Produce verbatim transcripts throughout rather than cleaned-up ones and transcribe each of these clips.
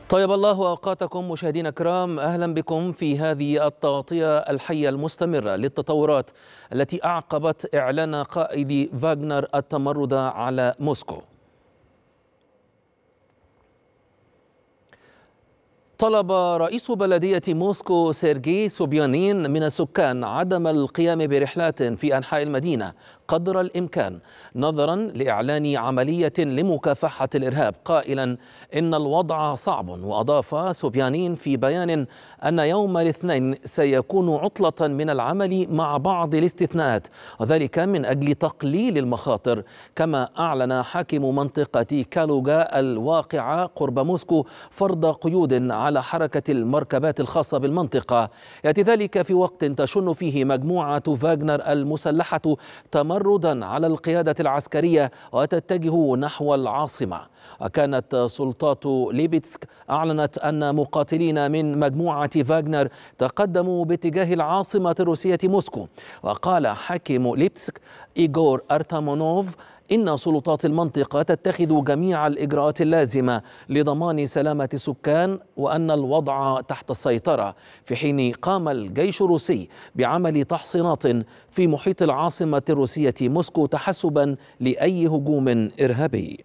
طيب الله أوقاتكم مشاهدينا الكرام، أهلا بكم في هذه التغطية الحية المستمرة للتطورات التي أعقبت إعلان قائد فاغنر التمرد على موسكو. طلب رئيس بلدية موسكو سيرجي سوبيانين من السكان عدم القيام برحلات في أنحاء المدينة قدر الإمكان نظرا لإعلان عملية لمكافحة الإرهاب، قائلا إن الوضع صعب. وأضاف سوبيانين في بيان أن يوم الاثنين سيكون عطلة من العمل مع بعض الاستثناءات، وذلك من أجل تقليل المخاطر. كما أعلن حاكم منطقة كالوغا الواقعة قرب موسكو فرض قيود على حركة المركبات الخاصة بالمنطقة. يأتي ذلك في وقت تشن فيه مجموعة فاغنر المسلحة تمردا على القيادة العسكرية وتتجه نحو العاصمة. وكانت سلطات ليبيتسك أعلنت أن مقاتلين من مجموعة فاغنر تقدموا باتجاه العاصمة الروسية موسكو. وقال حاكم ليبيتسك إيغور أرتامونوف إن سلطات المنطقة تتخذ جميع الإجراءات اللازمة لضمان سلامة السكان وأن الوضع تحت السيطرة، في حين قام الجيش الروسي بعمل تحصينات في محيط العاصمة الروسية موسكو تحسبا لأي هجوم إرهابي.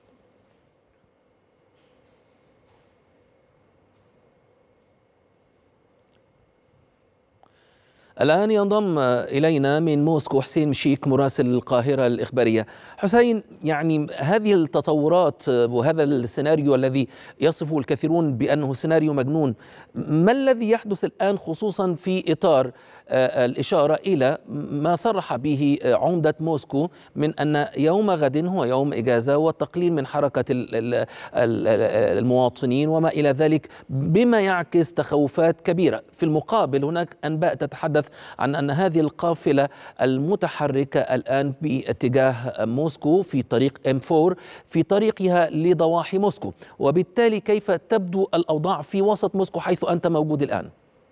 الآن ينضم إلينا من موسكو حسين مشيك مراسل القاهرة الإخبارية. حسين، يعني هذه التطورات وهذا السيناريو الذي يصفه الكثيرون بأنه سيناريو مجنون، ما الذي يحدث الآن خصوصا في إطار الإشارة إلى ما صرح به عمدة موسكو من أن يوم غد هو يوم إجازة والتقليل من حركة المواطنين وما إلى ذلك، بما يعكس تخوفات كبيرة. في المقابل هناك أنباء تتحدث عن أن هذه القافلة المتحركة الآن باتجاه موسكو في طريق إم أربعة في طريقها لضواحي موسكو، وبالتالي كيف تبدو الأوضاع في وسط موسكو حيث أنت موجود الآن؟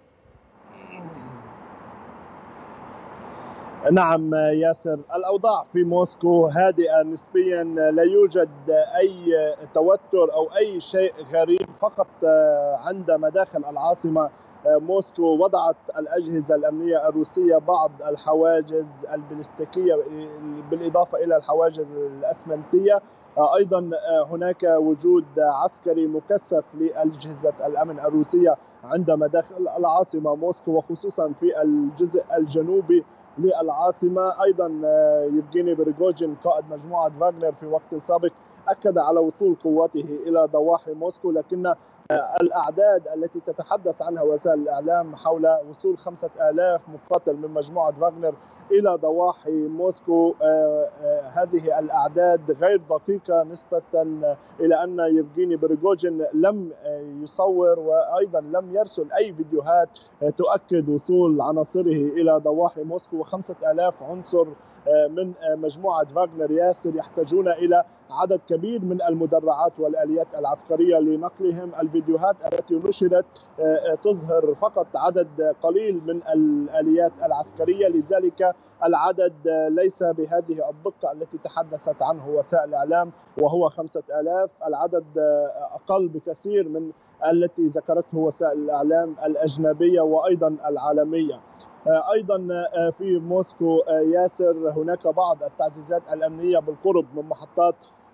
نعم ياسر، الأوضاع في موسكو هادئة نسبيا، لا يوجد أي توتر أو أي شيء غريب. فقط عند مداخل العاصمة موسكو وضعت الأجهزة الأمنية الروسية بعض الحواجز البلاستيكية بالإضافة إلى الحواجز الأسمنتية. أيضا هناك وجود عسكري مكثف لأجهزة الأمن الروسية عند مداخل العاصمة موسكو، وخصوصا في الجزء الجنوبي للعاصمة. أيضا يفغيني بريغوجين قائد مجموعة فاغنر في وقت سابق أكد على وصول قواته إلى ضواحي موسكو، لكن الأعداد التي تتحدث عنها وسائل الإعلام حول وصول خمسة آلاف مقاتل من مجموعة فاغنر إلى ضواحي موسكو، هذه الأعداد غير دقيقة نسبة إلى أن يفغيني بريغوجين لم يصور وأيضا لم يرسل أي فيديوهات تؤكد وصول عناصره إلى ضواحي موسكو. وخمسة آلاف عنصر من مجموعة فاغنر ياسر يحتاجون إلى عدد كبير من المدرعات والآليات العسكرية لنقلهم. الفيديوهات التي نشرت تظهر فقط عدد قليل من الآليات العسكرية، لذلك العدد ليس بهذه الدقة التي تحدثت عنه وسائل الإعلام وهو خمسة آلاف. العدد أقل بكثير من التي ذكرته وسائل الإعلام الأجنبية وأيضا العالمية. أيضا في موسكو ياسر هناك بعض التعزيزات الأمنية بالقرب من محطات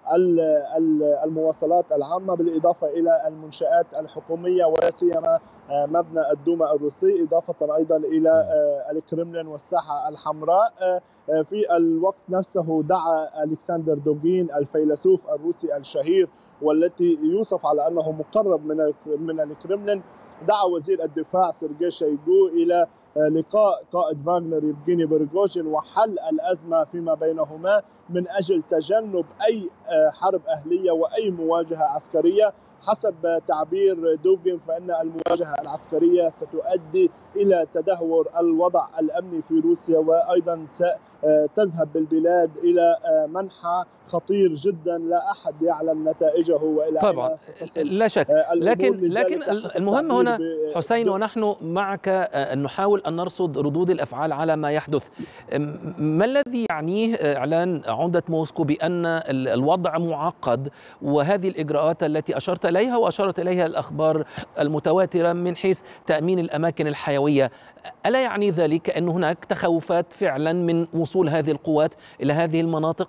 المواصلات العامة بالإضافة إلى المنشآت الحكومية ولا سيما مبنى الدوما الروسي، إضافة أيضا إلى الكرملين والساحة الحمراء. في الوقت نفسه دعا ألكسندر دوغين الفيلسوف الروسي الشهير والتي يوصف على أنه مقرب من من الكرملين، دعا وزير الدفاع سيرجي شويغو إلى لقاء قائد فاغنر يفغيني بريغوجين وحل الأزمة فيما بينهما من أجل تجنب أي حرب أهلية وأي مواجهة عسكرية. حسب تعبير دوغين فإن المواجهة العسكرية ستؤدي إلى تدهور الوضع الأمني في روسيا، وأيضا ستذهب بالبلاد إلى منحى خطير جدا لا أحد يعلم نتائجه وإلى طبعا لا شك. لكن لكن المهم هنا حسين، ونحن معك أن نحاول أن نرصد ردود الأفعال على ما يحدث. ما الذي يعنيه إعلان عمدة موسكو بأن الوضع معقد وهذه الإجراءات التي أشرت عليها وأشارت إليها الأخبار المتواترة من حيث تأمين الأماكن الحيوية. ألا يعني ذلك أن هناك تخوفات فعلا من وصول هذه القوات إلى هذه المناطق؟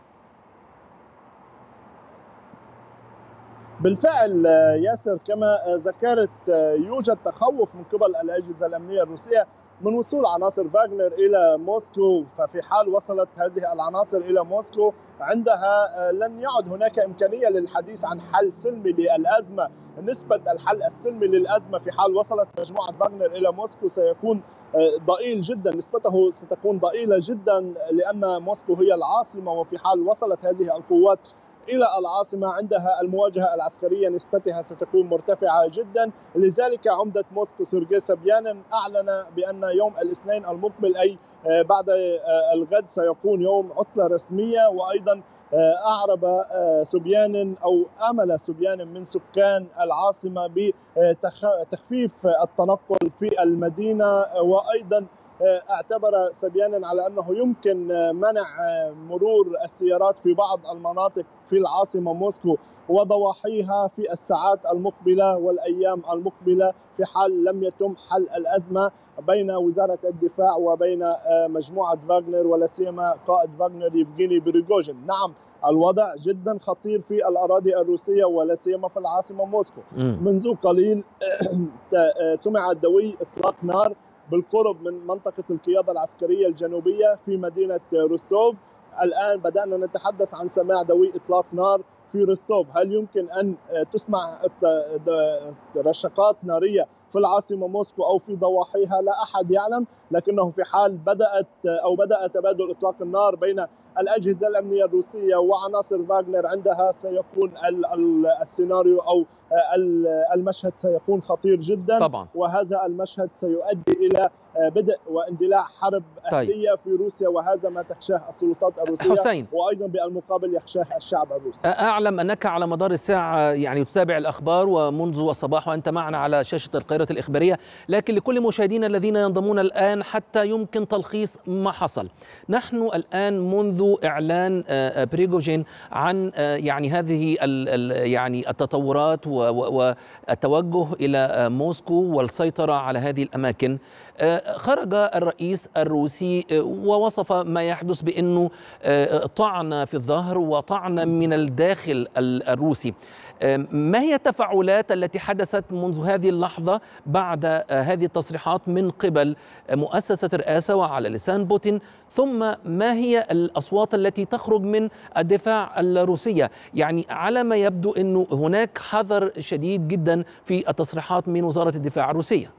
بالفعل ياسر، كما ذكرت يوجد تخوف من قبل الأجهزة الأمنية الروسية من وصول عناصر فاغنر إلى موسكو. ففي حال وصلت هذه العناصر إلى موسكو عندها لن يعد هناك إمكانية للحديث عن حل سلمي للأزمة. نسبة الحل السلمي للأزمة في حال وصلت مجموعة فاغنر إلى موسكو سيكون ضئيل جدا، نسبته ستكون ضئيلة جدا، لأن موسكو هي العاصمة، وفي حال وصلت هذه القوات إلى العاصمة عندها المواجهة العسكرية نسبتها ستكون مرتفعة جدا. لذلك عمدة موسكو سيرجي سوبيانين أعلن بأن يوم الاثنين المقبل أي بعد الغد سيكون يوم عطلة رسمية. وأيضا أعرب سوبيانين أو آمل سوبيانين من سكان العاصمة بتخفيف التنقل في المدينة. وأيضا اعتبر سوبيانين على أنه يمكن منع مرور السيارات في بعض المناطق في العاصمة موسكو وضواحيها في الساعات المقبلة والأيام المقبلة في حال لم يتم حل الأزمة بين وزارة الدفاع وبين مجموعة فاغنر ولا سيما قائد فاغنر يفغيني بريغوجين. نعم، الوضع جدا خطير في الأراضي الروسية ولا سيما في العاصمة موسكو. منذ قليل سمع دوي إطلاق نار بالقرب من منطقة القيادة العسكرية الجنوبية في مدينة روستوف. الآن بدأنا نتحدث عن سماع دوي إطلاق نار في روستوف. هل يمكن أن تسمع رشقات نارية في العاصمة موسكو أو في ضواحيها؟ لا أحد يعلم، لكنه في حال بدأت أو بدأ تبادل إطلاق النار بين الأجهزة الأمنية الروسية وعناصر فاغنر، عندها سيكون السيناريو أو المشهد سيكون خطير جدا طبعا. وهذا المشهد سيؤدي إلى بدء واندلاع حرب أهلية طيب. في روسيا، وهذا ما تخشاه السلطات الروسية حسين. وأيضا بالمقابل يخشاه الشعب الروسي. أعلم أنك على مدار الساعة يعني تتابع الأخبار ومنذ الصباح وأنت معنا على شاشة القاهرة الإخبارية، لكن لكل مشاهدينا الذين ينضمون الآن حتى يمكن تلخيص ما حصل. نحن الآن منذ إعلان بريغوجين عن يعني هذه يعني التطورات والتوجه إلى موسكو والسيطرة على هذه الأماكن، خرج الرئيس الروسي ووصف ما يحدث بأنه طعن في الظهر وطعن من الداخل الروسي. ما هي التفاعلات التي حدثت منذ هذه اللحظة بعد هذه التصريحات من قبل مؤسسة الرئاسة وعلى لسان بوتين؟ ثم ما هي الأصوات التي تخرج من الدفاع الروسية؟ يعني على ما يبدو أنه هناك حذر شديد جدا في التصريحات من وزارة الدفاع الروسية.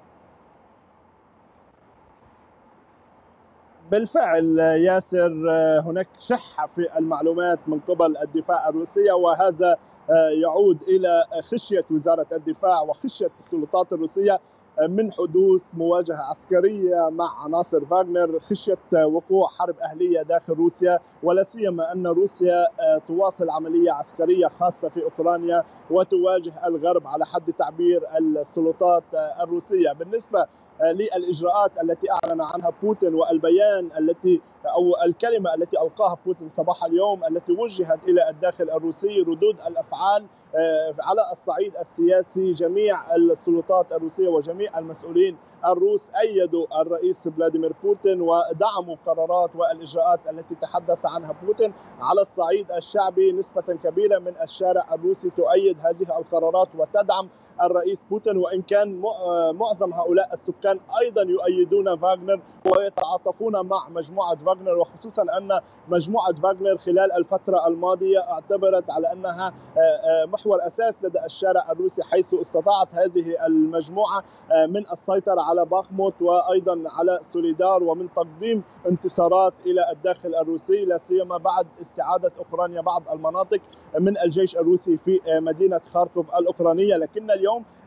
بالفعل ياسر، هناك شح في المعلومات من قبل الدفاع الروسية، وهذا يعود إلى خشية وزارة الدفاع وخشية السلطات الروسية من حدوث مواجهة عسكرية مع عناصر فاغنر، خشية وقوع حرب أهلية داخل روسيا، ولا سيما أن روسيا تواصل عملية عسكرية خاصة في أوكرانيا وتواجه الغرب على حد تعبير السلطات الروسية. بالنسبة للإجراءات التي أعلن عنها بوتين والبيان التي أو الكلمة التي ألقاها بوتين صباح اليوم التي وجهت إلى الداخل الروسي، ردود الأفعال على الصعيد السياسي، جميع السلطات الروسية وجميع المسؤولين الروس أيدوا الرئيس فلاديمير بوتين ودعموا قرارات والإجراءات التي تحدث عنها بوتين. على الصعيد الشعبي نسبة كبيرة من الشارع الروسي تؤيد هذه القرارات وتدعم الرئيس بوتين، وإن كان معظم هؤلاء السكان أيضا يؤيدون فاغنر ويتعاطفون مع مجموعة فاغنر، وخصوصا أن مجموعة فاغنر خلال الفترة الماضية اعتبرت على أنها محور أساس لدى الشارع الروسي، حيث استطاعت هذه المجموعة من السيطرة على باخموت وأيضا على سوليدار ومن تقديم انتصارات إلى الداخل الروسي، لا سيما بعد استعادة أوكرانيا بعض المناطق من الجيش الروسي في مدينة خاركوف الأوكرانية. لكن اليوم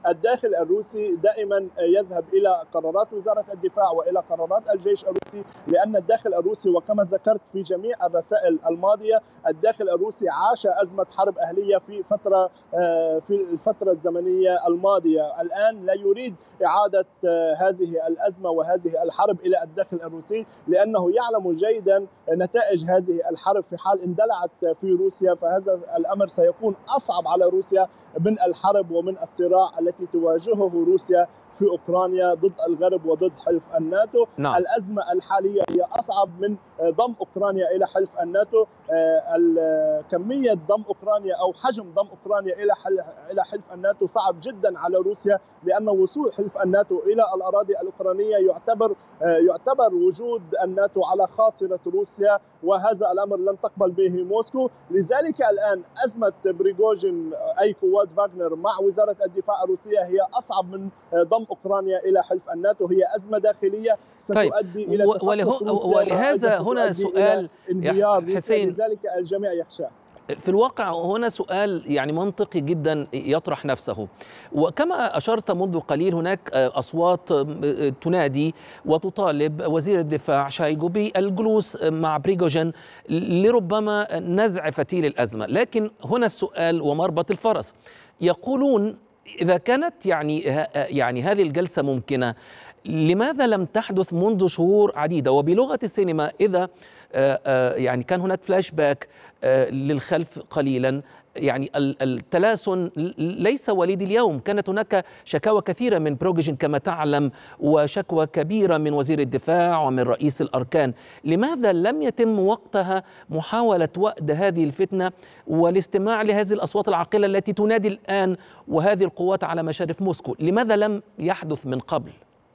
الداخل الروسي دائما يذهب إلى قرارات وزارة الدفاع وإلى قرارات الجيش الروسي، لأن الداخل الروسي وكما ذكرت في جميع الرسائل الماضية الداخل الروسي عاش أزمة حرب أهلية في فترة في الفترة الزمنية الماضية. الآن لا يريد إعادة هذه الأزمة وهذه الحرب إلى الداخل الروسي، لأنه يعلم جيدا نتائج هذه الحرب في حال اندلعت في روسيا، فهذا الأمر سيكون أصعب على روسيا من الحرب ومن الصراع التي تواجهه روسيا في أوكرانيا ضد الغرب وضد حلف الناتو. نعم. الأزمة الحالية هي أصعب من ضم أوكرانيا إلى حلف الناتو. كمية ضم أوكرانيا أو حجم ضم أوكرانيا إلى إلى حلف الناتو صعب جدا على روسيا، لأن وصول حلف الناتو إلى الأراضي الأوكرانية يعتبر يعتبر وجود الناتو على خاصرة روسيا، وهذا الأمر لن تقبل به موسكو. لذلك الآن أزمة بريغوجين أي قوات فاغنر مع وزارة الدفاع الروسية هي أصعب من ضم أوكرانيا إلى حلف الناتو. هي أزمة داخلية ستؤدي طيب. إلى وله... ولهذا هنا سؤال انهيار حسين، لذلك الجميع يخشى. في الواقع هنا سؤال يعني منطقي جدا يطرح نفسه، وكما أشرت منذ قليل هناك أصوات تنادي وتطالب وزير الدفاع شايغو بالجلوس مع بريغوجين لربما نزع فتيل الأزمة. لكن هنا السؤال ومربط الفرس، يقولون إذا كانت يعني يعني هذه الجلسة ممكنة لماذا لم تحدث منذ شهور عديدة؟ وبلغة السينما إذا يعني كان هناك فلاش باك للخلف قليلا، يعني التلاسن ليس وليد اليوم، كانت هناك شكاوى كثيرة من بروجين كما تعلم وشكوى كبيرة من وزير الدفاع ومن رئيس الأركان. لماذا لم يتم وقتها محاولة وأد هذه الفتنة والاستماع لهذه الأصوات العاقلة التي تنادي الآن وهذه القوات على مشارف موسكو؟ لماذا لم يحدث من قبل؟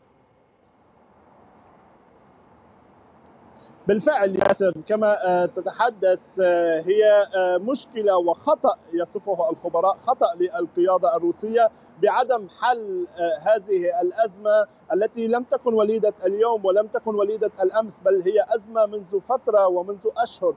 بالفعل ياسر كما تتحدث هي مشكلة وخطأ يصفه الخبراء، خطأ للقيادة الروسية بعدم حل هذه الأزمة التي لم تكن وليدة اليوم ولم تكن وليدة الأمس، بل هي أزمة منذ فترة ومنذ أشهر.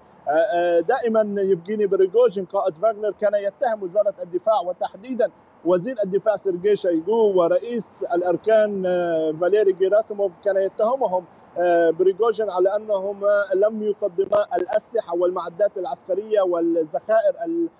دائما يفغيني بريغوجين قائد فاغنر كان يتهم وزارة الدفاع وتحديدا وزير الدفاع سيرجي شايغو ورئيس الأركان فاليري جيراسيموف كان يتهمهم بريغوجين على أنهما لم يقدما الأسلحة والمعدات العسكرية والذخائر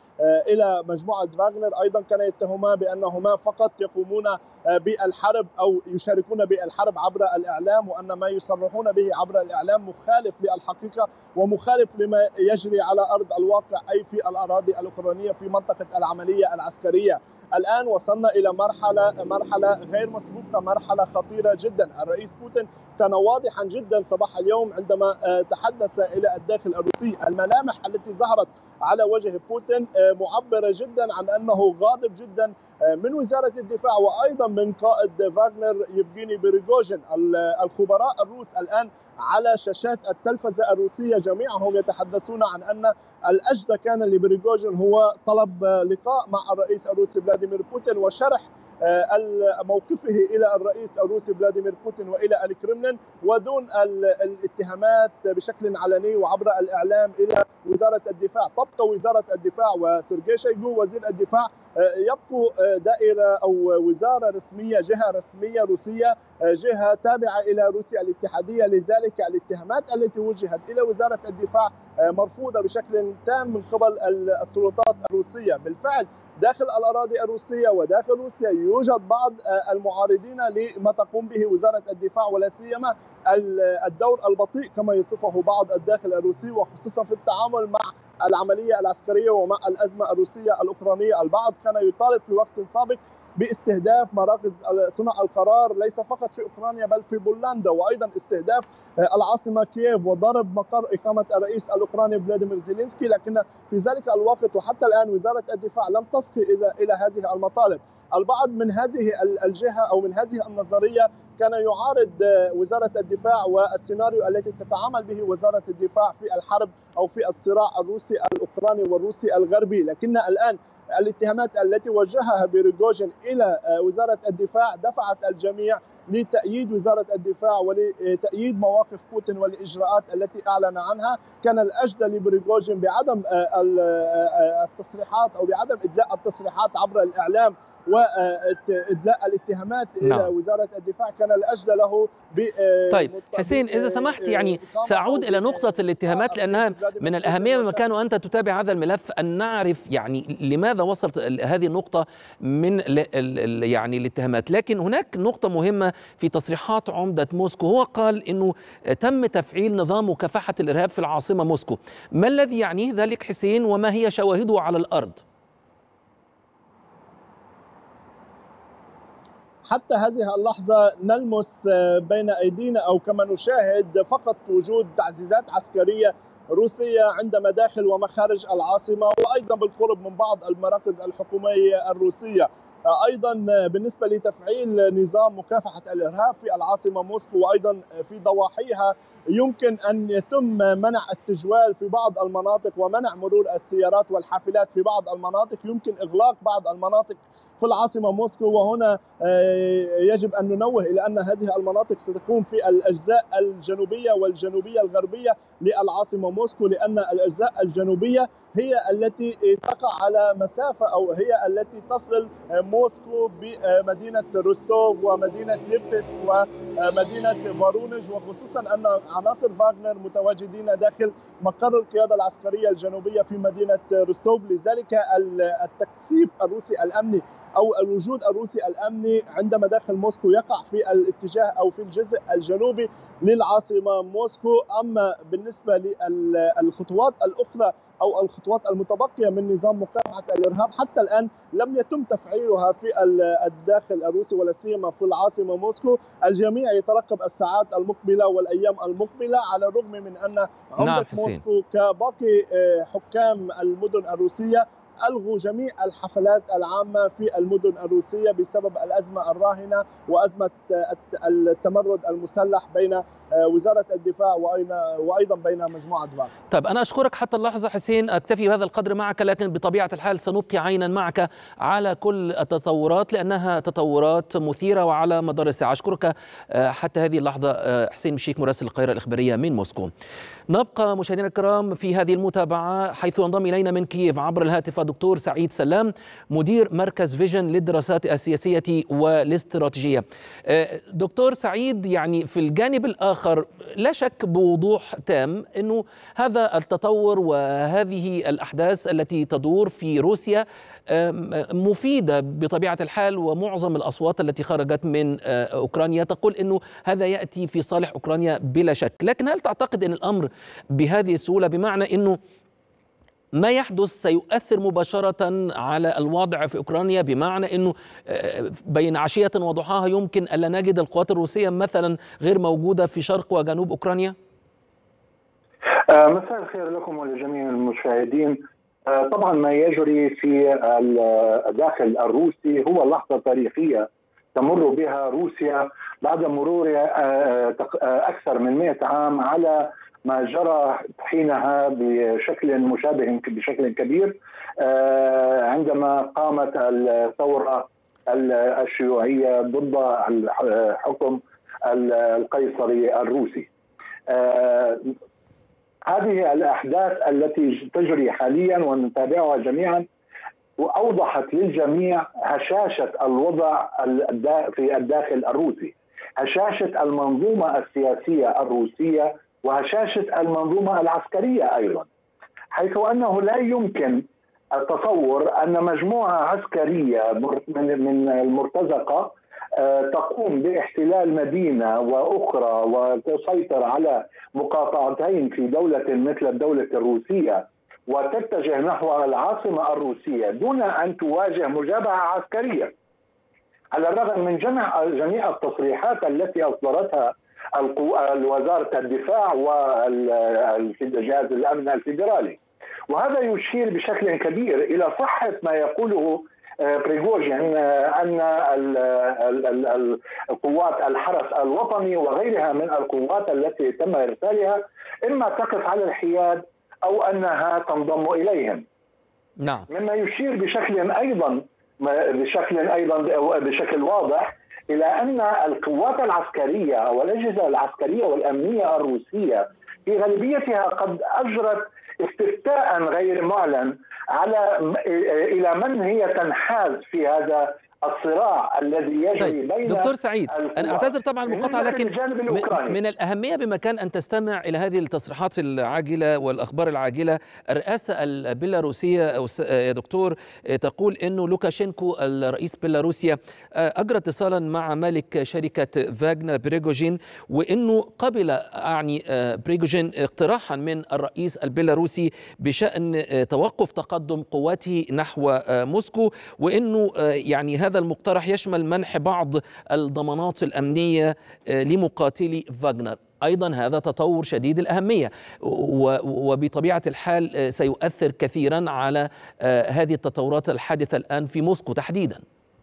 إلى مجموعة فاغنر. أيضا كان يتهما بأنهما فقط يقومون بالحرب أو يشاركون بالحرب عبر الإعلام، وأن ما يصرحون به عبر الإعلام مخالف للحقيقة ومخالف لما يجري على أرض الواقع أي في الأراضي الأوكرانية في منطقة العملية العسكرية. الآن وصلنا إلى مرحلة مرحلة غير مسبوقة، مرحلة خطيرة جدا. الرئيس بوتين كان واضحا جدا صباح اليوم عندما تحدث إلى الداخل الروسي. الملامح التي ظهرت على وجه بوتين معبرة جدا عن أنه غاضب جدا من وزارة الدفاع وأيضا من قائد فاغنر يفغيني بريغوجين. الخبراء الروس الآن على شاشات التلفزة الروسية جميعهم يتحدثون عن أن الأجدى كان لبريغوجين هو طلب لقاء مع الرئيس الروسي فلاديمير بوتين وشرح موقفه إلى الرئيس الروسي فلاديمير بوتين وإلى الكرملين، ودون الاتهامات بشكل علني وعبر الإعلام إلى وزارة الدفاع. تبقى وزارة الدفاع وسيرجي شايغو وزير الدفاع يبقوا دائرة أو وزارة رسمية، جهة رسمية روسية، جهة تابعة إلى روسيا الاتحادية. لذلك الاتهامات التي وجهت إلى وزارة الدفاع مرفوضة بشكل تام من قبل السلطات الروسية. بالفعل داخل الأراضي الروسية وداخل روسيا يوجد بعض المعارضين لما تقوم به وزارة الدفاع، ولا سيما الدور البطيء كما يصفه بعض الداخل الروسي، وخصوصا في التعامل مع العملية العسكرية ومع الأزمة الروسية الأوكرانية. البعض كان يطالب في وقت سابق باستهداف مراكز صنع القرار ليس فقط في أوكرانيا بل في بولندا، وأيضا استهداف العاصمة كييف وضرب مقر إقامة الرئيس الأوكراني فلاديمير زيلينسكي. لكن في ذلك الوقت وحتى الآن وزارة الدفاع لم تصغي إلى إلى هذه المطالب. البعض من هذه الجهة أو من هذه النظرية كان يعارض وزارة الدفاع والسيناريو التي تتعامل به وزارة الدفاع في الحرب أو في الصراع الروسي الأوكراني والروسي الغربي. لكن الآن الاتهامات التي وجهها بريغوجين إلى وزارة الدفاع دفعت الجميع لتأييد وزارة الدفاع ولتأييد مواقف بوتين والإجراءات التي أعلن عنها. كان الأجدى لبريغوجين بعدم التصريحات أو بعدم إدلاء التصريحات عبر الإعلام وإدلاء الاتهامات نعم. إلى وزارة الدفاع كان الأجدى له. طيب حسين، إذا سمحت يعني سأعود إلى نقطة الاتهامات لأنها من الأهمية بمكان وأنت تتابع هذا الملف أن نعرف يعني لماذا وصلت هذه النقطة من يعني الاتهامات. لكن هناك نقطة مهمة في تصريحات عمدة موسكو، هو قال أنه تم تفعيل نظام مكافحة الإرهاب في العاصمة موسكو. ما الذي يعنيه ذلك حسين وما هي شواهده على الأرض؟ حتى هذه اللحظة نلمس بين أيدينا أو كما نشاهد فقط وجود تعزيزات عسكرية روسية عند مداخل ومخارج العاصمة، وأيضا بالقرب من بعض المراكز الحكومية الروسية. أيضا بالنسبة لتفعيل نظام مكافحة الإرهاب في العاصمة موسكو وأيضا في ضواحيها، يمكن أن يتم منع التجوال في بعض المناطق ومنع مرور السيارات والحافلات في بعض المناطق، يمكن إغلاق بعض المناطق في العاصمة موسكو. وهنا يجب أن ننوه إلى أن هذه المناطق ستكون في الأجزاء الجنوبية والجنوبية الغربية للعاصمة موسكو، لأن الأجزاء الجنوبية هي التي تقع على مسافة أو هي التي تصل موسكو بمدينة روستوف ومدينة ليبتسك ومدينة فارونج، وخصوصا أن عناصر فاغنر متواجدين داخل مقر القيادة العسكرية الجنوبية في مدينة روستوف. لذلك التكثيف الروسي الأمني أو الوجود الروسي الأمني عندما داخل موسكو يقع في الاتجاه أو في الجزء الجنوبي للعاصمة موسكو. أما بالنسبة للخطوات الأخرى أو الخطوات المتبقية من نظام مكافحة الإرهاب، حتى الآن لم يتم تفعيلها في الداخل الروسي ولا سيما في العاصمة موسكو. الجميع يترقب الساعات المقبلة والأيام المقبلة، على الرغم من أن عمدة نعم موسكو كباقي حكام المدن الروسية ألغوا جميع الحفلات العامة في المدن الروسية بسبب الأزمة الراهنة وأزمة التمرد المسلح بين وزارة الدفاع وأيضا بين مجموعة فاغنر. طيب أنا أشكرك حتى اللحظة حسين، أكتفي بهذا القدر معك، لكن بطبيعة الحال سنبقي عينا معك على كل التطورات لأنها تطورات مثيرة وعلى مدار الساعة. أشكرك حتى هذه اللحظة حسين مشيك، مراسل القاهرة الإخبارية من موسكو. نبقى مشاهدينا الكرام في هذه المتابعة، حيث انضم إلينا من كييف عبر الهاتف الدكتور سعيد سلام، مدير مركز فيجن للدراسات السياسية والاستراتيجية. دكتور سعيد، يعني في الجانب الآخر لا شك بوضوح تام أنه هذا التطور وهذه الأحداث التي تدور في روسيا مفيدة بطبيعة الحال، ومعظم الأصوات التي خرجت من أوكرانيا تقول أنه هذا يأتي في صالح أوكرانيا بلا شك. لكن هل تعتقد أن الأمر بهذه السهولة، بمعنى أنه ما يحدث سيؤثر مباشرة على الوضع في أوكرانيا، بمعنى أنه بين عشية وضحاها يمكن ألا نجد القوات الروسية مثلا غير موجودة في شرق وجنوب أوكرانيا؟ مساء الخير لكم ولجميع المشاهدين. طبعا ما يجري في الداخل الروسي هو لحظة تاريخية تمر بها روسيا بعد مرور أكثر من مئة عام على ما جرى حينها بشكل مشابه بشكل كبير عندما قامت الثورة الشيوعية ضد الحكم القيصري الروسي. هذه الأحداث التي تجري حاليا ونتابعها جميعا وأوضحت للجميع هشاشة الوضع في الداخل الروسي، هشاشة المنظومة السياسية الروسية وهشاشة المنظومة العسكرية أيضا، حيث أنه لا يمكن التصور أن مجموعة عسكرية من المرتزقة تقوم باحتلال مدينة وأخرى وتسيطر على مقاطعتين في دولة مثل الدولة الروسية وتتجه نحو العاصمة الروسية دون أن تواجه مجابهة عسكرية، على الرغم من جميع جميع التصريحات التي أصدرتها وزارة الدفاع والجهاز الأمن الفيدرالي. وهذا يشير بشكل كبير إلى صحة ما يقوله بريغوجين أن القوات الحرس الوطني وغيرها من القوات التي تم إرسالها إما تقف على الحياد أو أنها تنضم إليهم. نعم. مما يشير بشكل أيضا بشكل أيضا بشكل واضح إلى أن القوات العسكرية أو الأجهزة العسكرية والأمنية الروسية في غالبيتها قد أجرت استفتاء غير معلن على إلى من هي تنحاز في هذا الصراع الذي يجري طيب بين دكتور سعيد، أنا أعتذر طبعا المقاطعة، لكن من الأهمية بمكان أن تستمع إلى هذه التصريحات العاجلة والأخبار العاجلة. الرئاسة البيلاروسية يا دكتور تقول أنه لوكاشينكو الرئيس بيلاروسيا أجرى اتصالا مع مالك شركة فاغنر بريغوجين، وأنه قبل يعني بريغوجين اقتراحا من الرئيس البيلاروسي بشأن توقف تقدم قواته نحو موسكو، وأنه يعني هذا المقترح يشمل منح بعض الضمانات الأمنية لمقاتلي فاغنر. أيضا هذا تطور شديد الأهمية وبطبيعة الحال سيؤثر كثيرا على هذه التطورات الحادثة الآن في موسكو تحديدا.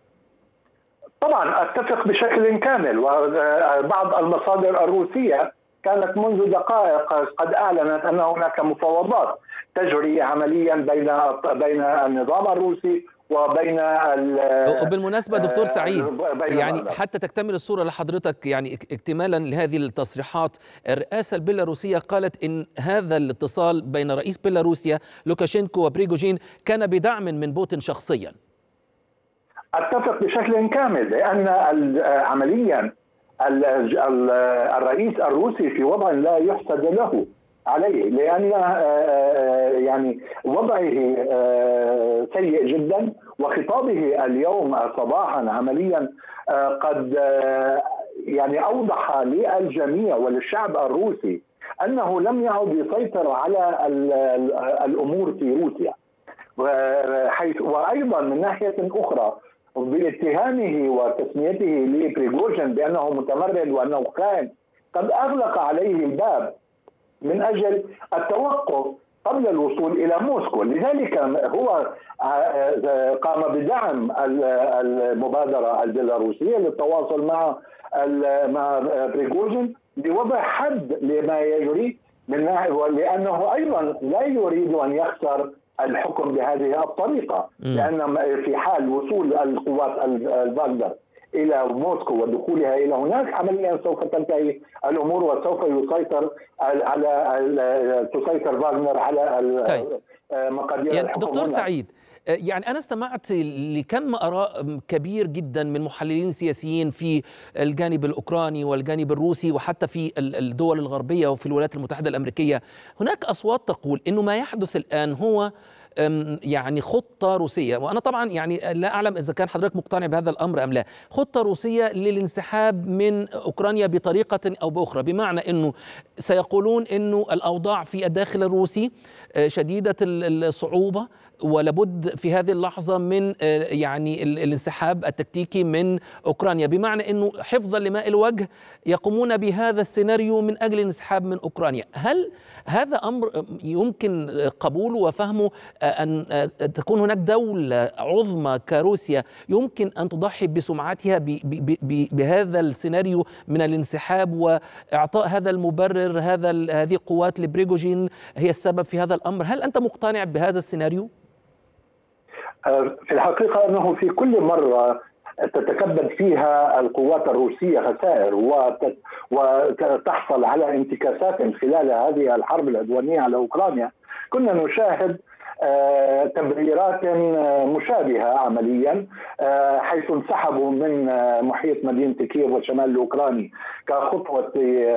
طبعا أتفق بشكل كامل، وبعض المصادر الروسية كانت منذ دقائق قد أعلنت أن هناك مفاوضات تجري عمليا بين بين النظام الروسي وبين وبالمناسبة دكتور سعيد، يعني حتى تكتمل الصورة لحضرتك، يعني اكتمالا لهذه التصريحات، الرئاسة البيلاروسية قالت إن هذا الاتصال بين رئيس بيلاروسيا لوكاشينكو وبريغوجين كان بدعم من بوتين شخصيا. أتفق بشكل كامل، لأن عمليا الرئيس الروسي في وضع لا يحسد له عليه، لأن يعني وضعه سيء جدا، وخطابه اليوم صباحا عمليا قد يعني أوضح للجميع وللشعب الروسي أنه لم يعد يسيطر على الأمور في روسيا، حيث وأيضا من ناحية أخرى باتهامه وتسميته لبريغوجين بأنه متمرد وأنه خائن قد أغلق عليه الباب من أجل التوقف قبل الوصول إلى موسكو. لذلك هو قام بدعم المبادرة البيلاروسية للتواصل مع مع بريغوجين لوضع حد لما يجري، من لأنه أيضا لا يريد أن يخسر الحكم بهذه الطريقة، لأن في حال وصول القوات الفاغنر إلى موسكو ودخولها إلى هناك عمليا سوف تنتهي الأمور، وسوف يسيطر على تسيطر فاغنر على مقادير يعني الحكم. دكتور سعيد، يعني أنا استمعت لكم آراء كبير جدا من محللين سياسيين في الجانب الأوكراني والجانب الروسي وحتى في الدول الغربية وفي الولايات المتحدة الأمريكية. هناك أصوات تقول إنه ما يحدث الآن هو يعني خطة روسية، وأنا طبعا يعني لا أعلم إذا كان حضرتك مقتنع بهذا الأمر أم لا، خطة روسية للانسحاب من أوكرانيا بطريقة أو بأخرى، بمعنى أنه سيقولون أنه الأوضاع في الداخل الروسي شديدة الصعوبة ولابد في هذه اللحظة من يعني الانسحاب التكتيكي من أوكرانيا، بمعنى أنه حفظا لماء الوجه يقومون بهذا السيناريو من أجل الانسحاب من أوكرانيا. هل هذا أمر يمكن قبوله وفهمه، أن تكون هناك دولة عظمى كروسيا يمكن أن تضحي بسمعتها بهذا السيناريو من الانسحاب وإعطاء هذا المبرر، هذا هذه القوات لبريغوجين هي السبب في هذا الأمر؟ هل أنت مقتنع بهذا السيناريو؟ في الحقيقة أنه في كل مرة تتكبد فيها القوات الروسية خسائر وتحصل على انتكاسات خلال هذه الحرب العدوانية على أوكرانيا، كنا نشاهد تبريرات مشابهة عمليا، حيث انسحبوا من محيط مدينة كييف والشمال الأوكراني كخطوة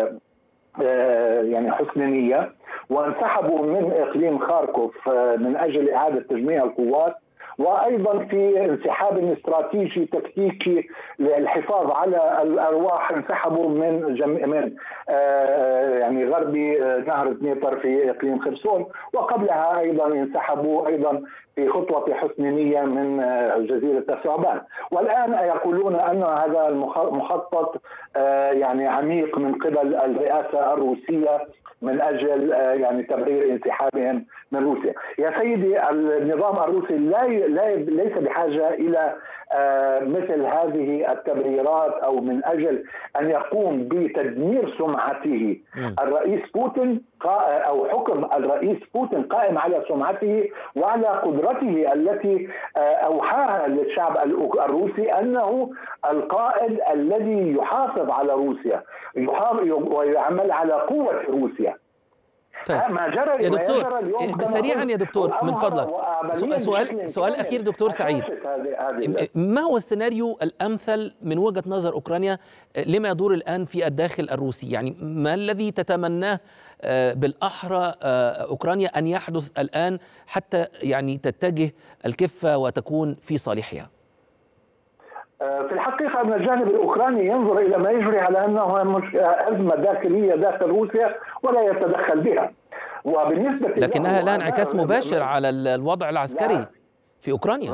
يعني حسن نية، وانسحبوا من إقليم خاركوف من أجل إعادة تجميع القوات، وأيضا في انسحاب استراتيجي تكتيكي للحفاظ على الأرواح انسحبوا من جم... من آه يعني غربي نهر دنيبر في إقليم خرسون، وقبلها أيضا انسحبوا أيضا في خطوة حسن نية من جزيرة الثعبان. والآن يقولون أن هذا المخطط آه يعني عميق من قبل الرئاسة الروسية من أجل يعني تبرير انسحابهم من روسيا. يا سيدي، النظام الروسي لا لا ليس بحاجة إلى مثل هذه التبريرات أو من أجل أن يقوم بتدمير سمعته. الرئيس بوتين أو حكم الرئيس بوتين قائم على سمعته وعلى قدرته التي أوحاها للشعب الروسي أنه القائد الذي يحافظ على روسيا ويعمل على قوة روسيا. طيب. ما جرى يا دكتور جرى اليوم سريعا يا دكتور من فضلك، سؤال سؤال اخير دكتور سعيد، ما هو السيناريو الامثل من وجهة نظر اوكرانيا لما يدور الان في الداخل الروسي؟ يعني ما الذي تتمناه بالاحرى اوكرانيا ان يحدث الان حتى يعني تتجه الكفة وتكون في صالحها؟ في الحقيقة أن الجانب الأوكراني ينظر إلى ما يجري على أنه مش أزمة داخلية داخل روسيا ولا يتدخل بها، وبالنسبة لكنها لها انعكاس مباشر على الوضع العسكري لا. في أوكرانيا.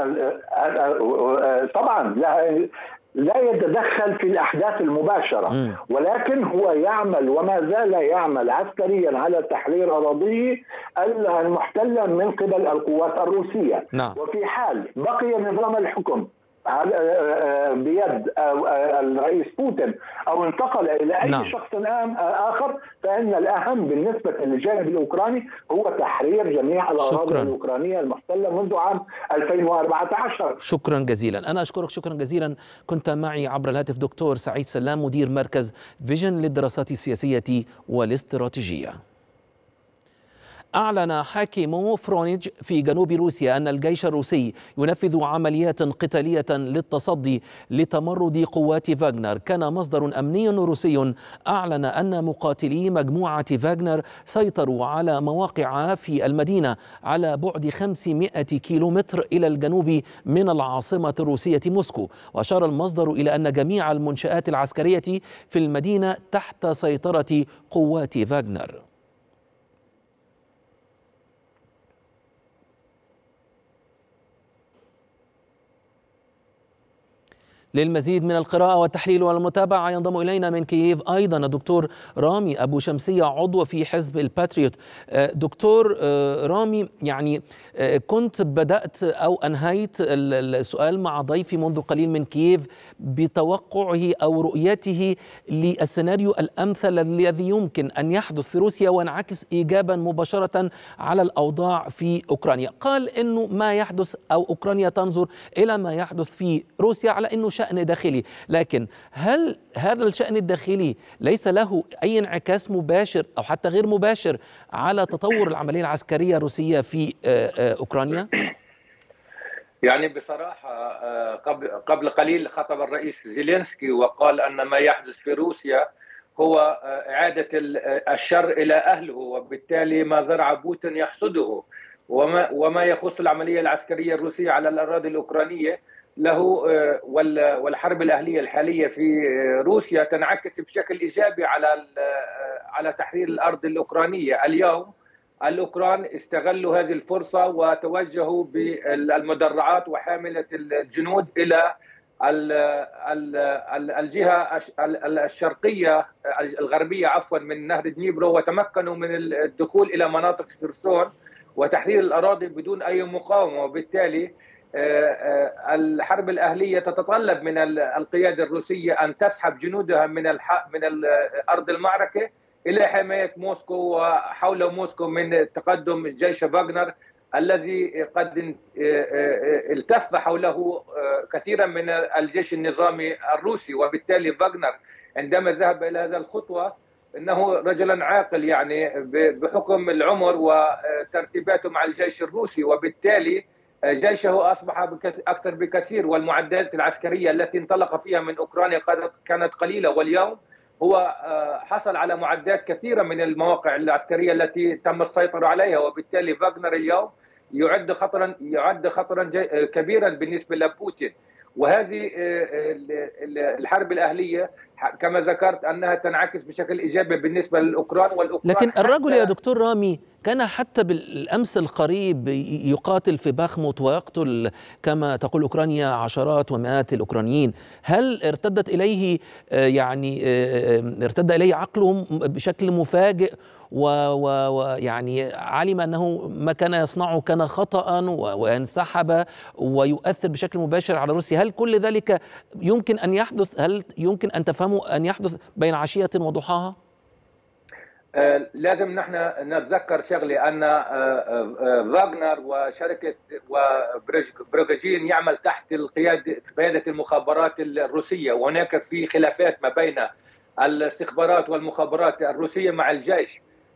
طبعا لا, لا يتدخل في الأحداث المباشرة م. ولكن هو يعمل وما زال يعمل عسكريا على تحرير أراضيه المحتلة من قبل القوات الروسية نعم. وفي حال بقي نظام الحكم بيد الرئيس بوتين او انتقل الى اي نعم. شخص اخر، فان الاهم بالنسبه للجانب الاوكراني هو تحرير جميع الاراضي الاوكرانيه المحتله منذ عام ألفين وأربعة عشر. شكرا جزيلا، انا اشكرك شكرا جزيلا. كنت معي عبر الهاتف دكتور سعيد سلام مدير مركز فيجن للدراسات السياسيه والاستراتيجيه. أعلن حاكم فرونيج في جنوب روسيا أن الجيش الروسي ينفذ عمليات قتالية للتصدي لتمرد قوات فاغنر. كان مصدر أمني روسي أعلن أن مقاتلي مجموعة فاغنر سيطروا على مواقع في المدينة على بعد خمسمائة كيلومتر إلى الجنوب من العاصمة الروسية موسكو. وأشار المصدر إلى أن جميع المنشآت العسكرية في المدينة تحت سيطرة قوات فاغنر. للمزيد من القراءة والتحليل والمتابعة ينضم إلينا من كييف أيضا الدكتور رامي أبو شمسية عضو في حزب الباتريوت. دكتور رامي، يعني كنت بدأت أو أنهيت السؤال مع ضيفي منذ قليل من كييف بتوقعه أو رؤيته للسيناريو الأمثل الذي يمكن أن يحدث في روسيا وينعكس إيجابا مباشرة على الأوضاع في أوكرانيا. قال إنه ما يحدث أو أوكرانيا تنظر إلى ما يحدث في روسيا على إنه شأن داخلي، لكن هل هذا الشأن الداخلي ليس له أي انعكاس مباشر أو حتى غير مباشر على تطور العملية العسكرية الروسية في أوكرانيا؟ يعني بصراحة قبل قبل قليل خطب الرئيس زيلينسكي وقال أن ما يحدث في روسيا هو إعادة الشر إلى أهله، وبالتالي ما زرع بوتين يحصده، وما وما يخص العملية العسكرية الروسية على الأراضي الأوكرانية له والحرب الأهلية الحالية في روسيا تنعكس بشكل إيجابي على على تحرير الأرض الأوكرانية. اليوم الأوكران استغلوا هذه الفرصة وتوجهوا بالمدرعات وحاملة الجنود إلى الجهة الشرقية الغربية عفوا من نهر دنيبرو، وتمكنوا من الدخول إلى مناطق خرسون وتحرير الأراضي بدون أي مقاومة. وبالتالي الحرب الأهلية تتطلب من القيادة الروسية أن تسحب جنودها من من أرض المعركة إلى حماية موسكو وحول موسكو من تقدم جيش فاغنر الذي قد التف حوله كثيرا من الجيش النظامي الروسي. وبالتالي فاغنر عندما ذهب إلى هذه الخطوة إنه رجلا عاقل يعني بحكم العمر وترتيباته مع الجيش الروسي، وبالتالي جيشه أصبح أكثر بكثير، والمعدات العسكرية التي انطلق فيها من أوكرانيا كانت قليلة، واليوم هو حصل على معدات كثيرة من المواقع العسكرية التي تم السيطرة عليها. وبالتالي فاغنر اليوم يعد خطرا يعد خطرا كبيرا بالنسبة لبوتين. وهذه الحرب الأهلية كما ذكرت أنها تنعكس بشكل إيجابي بالنسبة للأوكران والأوكران. لكن الرجل يا دكتور رامي كان حتى بالأمس القريب يقاتل في باخموت ويقتل كما تقول أوكرانيا عشرات ومئات الأوكرانيين. هل ارتدت إليه يعني ارتد إليه عقلهم بشكل مفاجئ ويعني علم أنه ما كان يصنعه كان خطأ وانسحب ويؤثر بشكل مباشر على روسيا؟ هل كل ذلك يمكن أن يحدث؟ هل يمكن أن تفهموا أن يحدث بين عشية وضحاها؟ آه لازم نحن نتذكر شغلة أن آه آه فاغنر وشركة وبروجين يعمل تحت القيادة قيادة المخابرات الروسية، وهناك في خلافات ما بين الاستخبارات والمخابرات الروسية مع الجيش.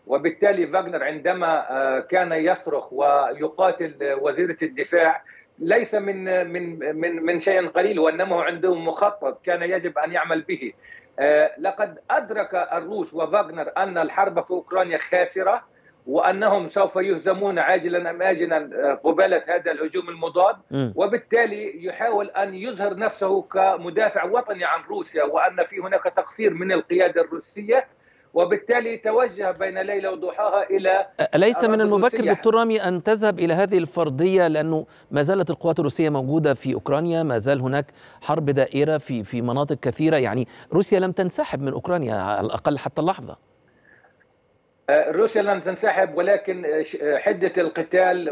وبالتالي فاغنر عندما كان يصرخ ويقاتل وزيرة الدفاع ليس من من من من شيء قليل، وانما عنده مخطط كان يجب ان يعمل به. لقد ادرك الروس وفاغنر ان الحرب في اوكرانيا خاسره، وانهم سوف يهزمون عاجلا ام اجلا قبالة هذا الهجوم المضاد، وبالتالي يحاول ان يظهر نفسه كمدافع وطني عن روسيا، وان في هناك تقصير من القياده الروسيه، وبالتالي توجه بين ليلة وضحاها إلى أليس من المبكر دكتور رامي أن تذهب إلى هذه الفرضية، لأنه ما زالت القوات الروسية موجودة في أوكرانيا، ما زال هناك حرب دائرة في في مناطق كثيرة، يعني روسيا لم تنسحب من أوكرانيا على الأقل حتى اللحظة. روسيا لم تنسحب، ولكن حدة القتال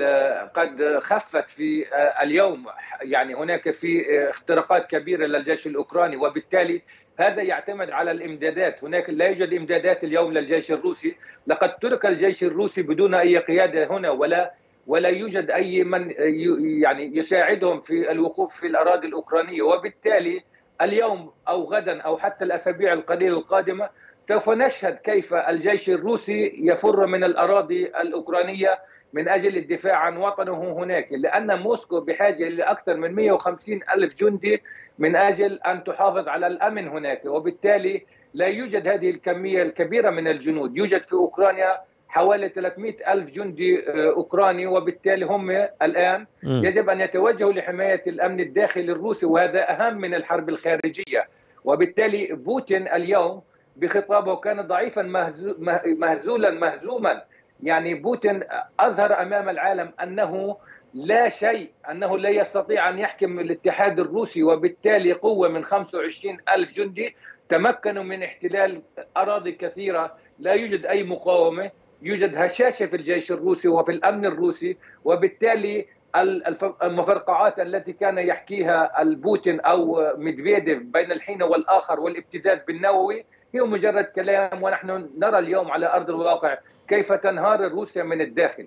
قد خفت في اليوم، يعني هناك في اختراقات كبيرة للجيش الأوكراني، وبالتالي هذا يعتمد على الامدادات. هناك لا يوجد امدادات اليوم للجيش الروسي، لقد ترك الجيش الروسي بدون اي قياده هنا، ولا ولا يوجد اي من يعني يساعدهم في الوقوف في الاراضي الاوكرانيه، وبالتالي اليوم او غدا او حتى الاسابيع القليله القادمه سوف نشهد كيف الجيش الروسي يفر من الاراضي الاوكرانيه من اجل الدفاع عن وطنه هناك، لان موسكو بحاجه لاكثر من مئة وخمسين ألف جندي من أجل أن تحافظ على الأمن هناك، وبالتالي لا يوجد هذه الكمية الكبيرة من الجنود. يوجد في أوكرانيا حوالي ثلاثمئة ألف جندي أوكراني، وبالتالي هم الآن يجب أن يتوجهوا لحماية الأمن الداخلي الروسي، وهذا أهم من الحرب الخارجية. وبالتالي بوتين اليوم بخطابه كان ضعيفا مهزولا مهزوما، يعني بوتين أظهر أمام العالم أنه لا شيء، أنه لا يستطيع أن يحكم الاتحاد الروسي، وبالتالي قوة من خمسة وعشرين ألف جندي تمكنوا من احتلال أراضي كثيرة، لا يوجد أي مقاومة، يوجد هشاشة في الجيش الروسي وفي الأمن الروسي، وبالتالي المفرقعات التي كان يحكيها البوتين أو ميدفيديف بين الحين والآخر والابتزاز بالنووي هي مجرد كلام، ونحن نرى اليوم على أرض الواقع كيف تنهار روسيا من الداخل.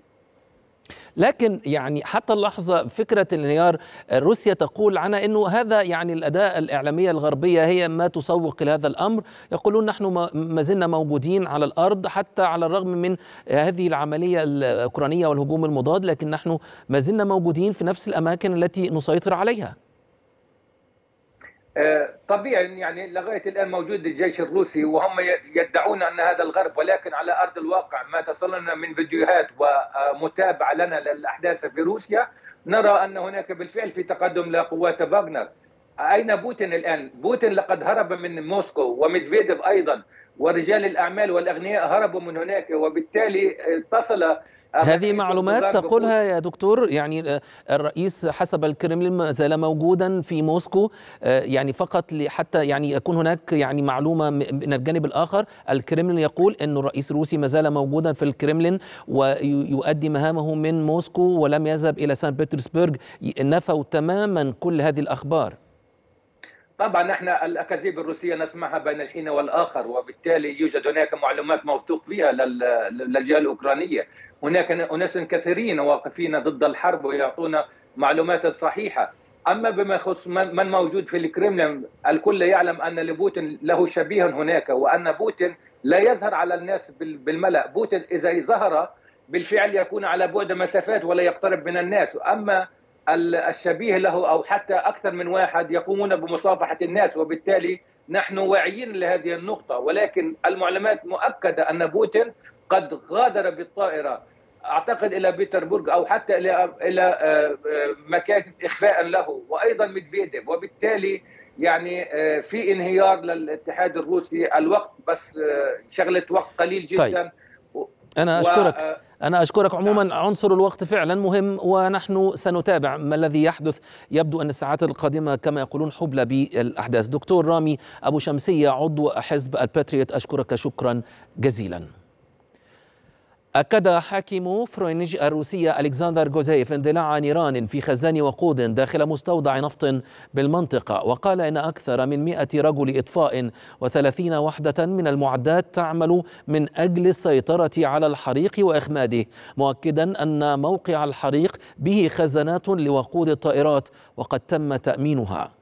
لكن يعني حتى اللحظة فكرة الانهيار، روسيا تقول عنها أنه هذا يعني الأداة الإعلامية الغربية هي ما تسوق لهذا الأمر، يقولون نحن ما زلنا موجودين على الأرض حتى على الرغم من هذه العملية الأوكرانية والهجوم المضاد، لكن نحن ما زلنا موجودين في نفس الأماكن التي نسيطر عليها. طبيعي، يعني لغاية الآن موجود الجيش الروسي وهم يدعون أن هذا الغرب، ولكن على أرض الواقع ما تصلنا من فيديوهات ومتابعة لنا للأحداث في روسيا نرى أن هناك بالفعل في تقدم لقوات فاغنر. أين بوتين الآن؟ بوتين لقد هرب من موسكو، وميدفيديف أيضا، ورجال الأعمال والأغنياء هربوا من هناك، وبالتالي اتصل. هذه معلومات تقولها يا دكتور، يعني الرئيس حسب الكرملين ما زال موجودا في موسكو، يعني فقط حتى يعني يكون هناك يعني معلومة من الجانب الآخر، الكرملين يقول أن الرئيس الروسي ما زال موجودا في الكرملين ويؤدي مهامه من موسكو ولم يذهب إلى سان بطرسبرغ. نفوا تماما كل هذه الأخبار. طبعا نحن الأكاذيب الروسية نسمعها بين الحين والآخر، وبالتالي يوجد هناك معلومات موثوق فيها للجهة الأوكرانية. هناك أناس كثيرين واقفين ضد الحرب ويعطون معلومات صحيحة. أما بما يخص من موجود في الكرملين، الكل يعلم أن لبوتين له شبيه هناك، وأن بوتين لا يظهر على الناس بالملأ. بوتين إذا ظهر بالفعل يكون على بعد مسافات ولا يقترب من الناس، أما الشبيه له أو حتى أكثر من واحد يقومون بمصافحة الناس، وبالتالي نحن واعيين لهذه النقطة. ولكن المعلومات مؤكدة أن بوتين قد غادر بالطائرة أعتقد إلى بيتربورغ أو حتى إلى إلى مكان إخفاء له، وأيضا ميدفيديف، وبالتالي يعني في انهيار للاتحاد الروسي. الوقت بس شغلة وقت قليل جدا. طيب. أنا أشكرك أنا أشكرك عموما. عنصر الوقت فعلا مهم، ونحن سنتابع ما الذي يحدث. يبدو أن الساعات القادمة كما يقولون حبلى بالأحداث. دكتور رامي أبو شمسية عضو حزب الباتريوت، أشكرك شكرا جزيلا. أكد حاكم فروينيج الروسية ألكسندر غوزيف اندلاع نيران في خزان وقود داخل مستودع نفط بالمنطقة، وقال إن أكثر من مئة رجل إطفاء وثلاثين وحدة من المعدات تعمل من أجل السيطرة على الحريق وإخماده، مؤكدا أن موقع الحريق به خزانات لوقود الطائرات وقد تم تأمينها.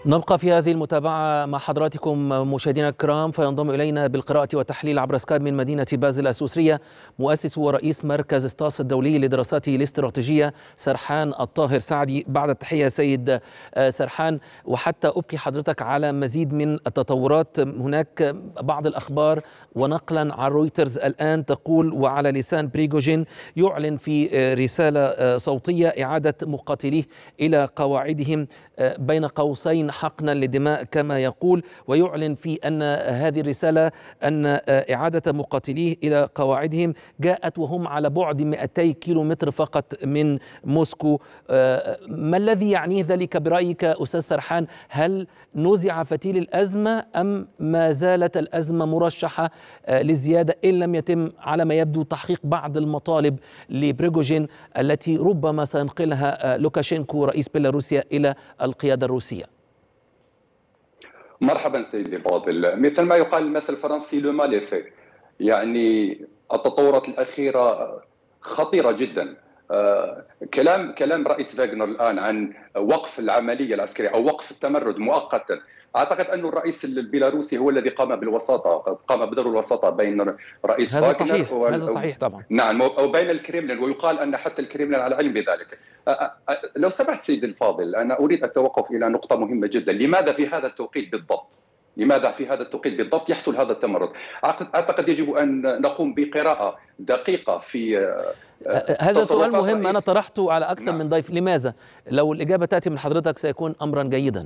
نبقى في هذه المتابعة مع حضراتكم مشاهدينا الكرام. فينضم إلينا بالقراءة والتحليل عبر سكايب من مدينة بازل السويسرية مؤسس ورئيس مركز ستاس الدولي للدراسات الاستراتيجية سرحان الطاهر سعدي. بعد التحية سيد سرحان، وحتى أبقي حضرتك على مزيد من التطورات، هناك بعض الأخبار ونقلا عن رويترز الآن تقول وعلى لسان بريغوجين يعلن في رسالة صوتية إعادة مقاتليه إلى قواعدهم بين قوسين حقنا للدماء كما يقول، ويعلن في أن هذه الرسالة أن إعادة مقاتليه إلى قواعدهم جاءت وهم على بعد مئتي كيلو متر فقط من موسكو. ما الذي يعنيه ذلك برأيك أستاذ سرحان؟ هل نزع فتيل الأزمة أم ما زالت الأزمة مرشحة للزيادة إن لم يتم على ما يبدو تحقيق بعض المطالب لبريغوجين التي ربما سينقلها لوكاشينكو رئيس بيلاروسيا إلى القيادة الروسية؟ مرحبا سيدي الفاضل. مثل ما يقال المثل الفرنسي لو مال في، يعني التطورات الأخيرة خطيرة جدا. آه كلام كلام رئيس فاغنر الآن عن وقف العملية العسكرية أو وقف التمرد مؤقتا، أعتقد أن الرئيس البيلاروسي هو الذي قام بالوساطة، قام بدور الوساطة بين رئيس هذا فاغنر صحيح. هذا صحيح طبعا. نعم، أو بين الكريملين، ويقال أن حتى الكريملين على علم بذلك. لو سمحت سيدي الفاضل، أنا أريد التوقف إلى نقطة مهمة جدا. لماذا في هذا التوقيت بالضبط؟ لماذا في هذا التوقيت بالضبط يحصل هذا التمرد؟ أعتقد يجب أن نقوم بقراءة دقيقة في هذا سؤال مهم أنا طرحته على أكثر نعم. من ضيف. لماذا؟ لو الإجابة تأتي من حضرتك سيكون أمرا جيدا.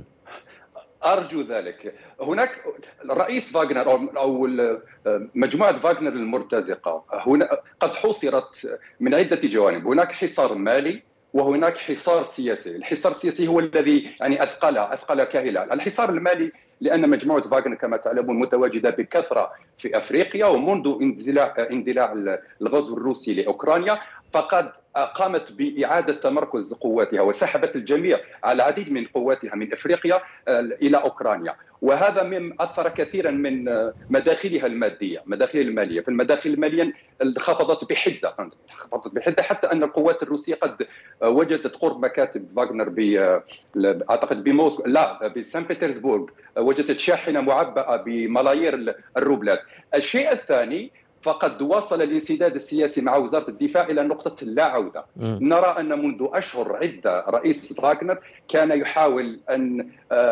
أرجو ذلك. هناك رئيس فاغنر أو أو مجموعة فاغنر المرتزقة هنا قد حوصرت من عدة جوانب. هناك حصار مالي وهناك حصار سياسي. الحصار السياسي هو الذي يعني أثقلها أثقل كاهلها. الحصار المالي لأن مجموعة فاغنر كما تعلمون متواجدة بكثرة في أفريقيا، ومنذ اندلاع اندلاع الغزو الروسي لأوكرانيا فقد قامت بإعادة تمركز قواتها وسحبت الجميع على العديد من قواتها من أفريقيا إلى أوكرانيا، وهذا مما أثر كثيرا من مداخلها المادية مداخلها المالية. فالمداخل المالية انخفضت بحدة انخفضت بحدة حتى أن القوات الروسية قد وجدت قرب مكاتب فاغنر ب أعتقد بموسكو لا بسان بطرسبورغ وجدت شاحنة معبأة بملايير الروبلات. الشيء الثاني، فقد وصل الانسداد السياسي مع وزارة الدفاع إلى نقطة اللا عودة. م. نرى أن منذ أشهر عدة رئيس فاغنر كان يحاول أن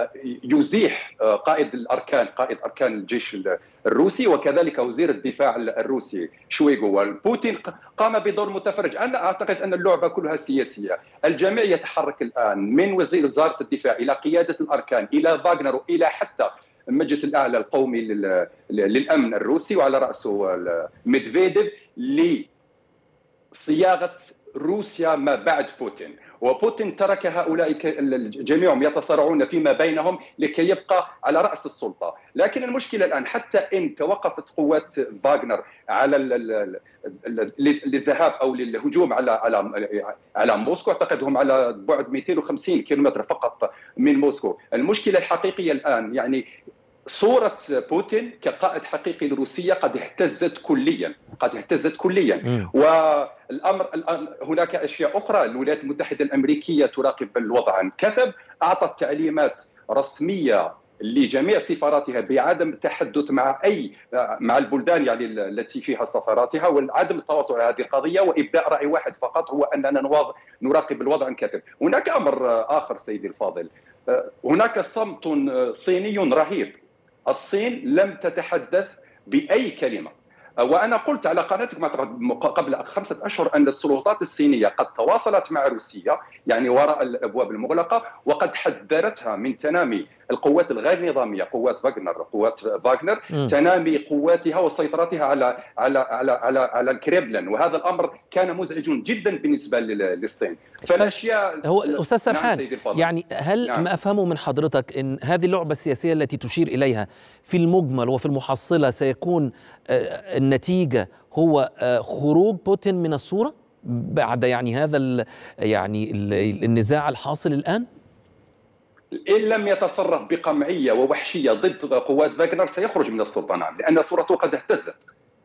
يزيح قائد الأركان قائد أركان الجيش الروسي وكذلك وزير الدفاع الروسي شويغو، والبوتين قام بدور متفرج. أنا أعتقد أن اللعبة كلها سياسية. الجميع يتحرك الآن من وزير وزارة الدفاع إلى قيادة الأركان إلى فاغنر إلى حتى المجلس الأعلى القومي للأمن الروسي وعلى رأسه ميدفيديف لصياغة روسيا ما بعد بوتين. وبوتين ترك هؤلاء جميعهم يتصارعون فيما بينهم لكي يبقى على رأس السلطة. لكن المشكلة الآن حتى إن توقفت قوات فاغنر على للذهاب أو للهجوم على على على موسكو، أعتقد هم على بعد مئتين وخمسين كيلومتر فقط من موسكو. المشكلة الحقيقية الآن يعني صورة بوتين كقائد حقيقي لروسيا قد اهتزت كليا قد اهتزت كليا م. والأمر هناك أشياء أخرى. الولايات المتحدة الأمريكية تراقب الوضع عن كثب، أعطت تعليمات رسمية لجميع سفاراتها بعدم التحدث مع أي مع البلدان يعني التي فيها سفاراتها وعدم التواصل على هذه القضية، وإبداء رأي واحد فقط هو أننا نراقب الوضع عن كثب. هناك أمر آخر سيدي الفاضل، هناك صمت صيني رهيب. الصين لم تتحدث بأي كلمة، وأنا قلت على قناتكم قبل خمسة أشهر أن السلطات الصينية قد تواصلت مع روسيا يعني وراء الأبواب المغلقة، وقد حذرتها من تنامي القوات الغير نظامية قوات فاغنر قوات فاغنر م. تنامي قواتها وسيطرتها على على على على, على الكريملين، وهذا الأمر كان مزعج جدا بالنسبة للصين. فالأشياء هو أستاذ سرحان نعم يعني هل نعم. ما أفهمه من حضرتك أن هذه اللعبة السياسية التي تشير إليها في المجمل وفي المحصلة سيكون النتيجة هو خروج بوتين من الصورة بعد يعني هذا ال يعني ال النزاع الحاصل الآن؟ إن لم يتصرف بقمعية ووحشية ضد قوات فاغنر سيخرج من السلطة، نعم، لأن صورته قد اهتزت